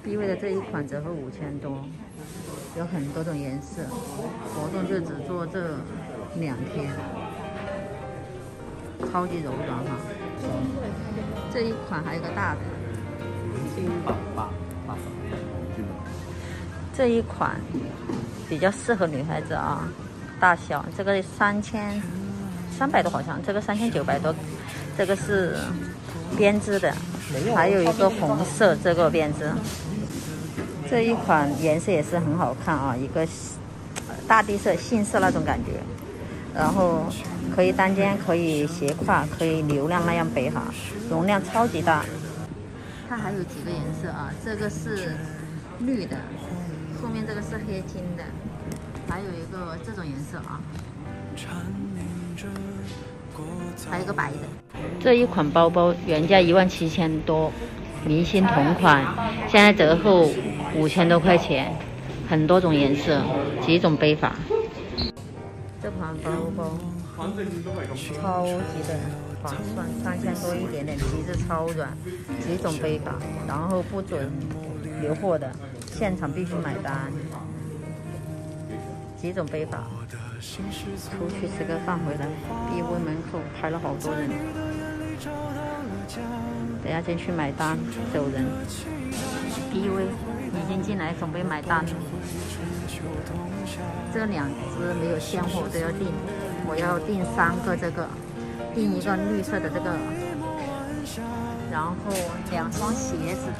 BV 的这一款折合5000多，有很多种颜色，活动就只做这2天，超级柔软哈。这一款还有个大的，这一款比较适合女孩子啊，大小这个3300多好像，这个3900多，这个是编织的，还有一个红色这个编织。这一款颜色也是很好看啊，一个大地色、杏色那种感觉，然后可以单肩，可以斜挎，可以流量那样背哈，容量超级大。它还有几个颜色啊，这个是绿的，后面这个是黑金的，还有一个这种颜色啊，还有一个白的。这一款包包原价17000多，明星同款，现在折后5000多块钱，很多种颜色，几种背法。这款包包超级的划算，3000多一点点，皮质超软，几种背法，然后不准留货的，现场必须买单。几种背法，出去吃个饭回来，BV门口排了好多人，等下先去买单走人。BV 已经进来准备买单了，这2只没有现货都要订，我要订3个这个，订一个绿色的这个，然后2双鞋子。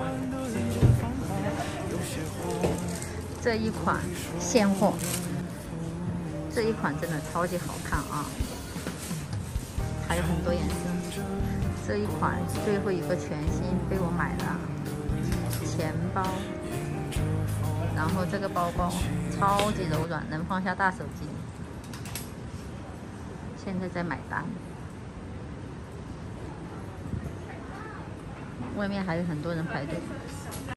这一款现货，这一款真的超级好看啊，还有很多颜色。这一款最后一个全新被我买了，钱包，然后这个包包超级柔软，能放下大手机。现在在买单，外面还有很多人排队。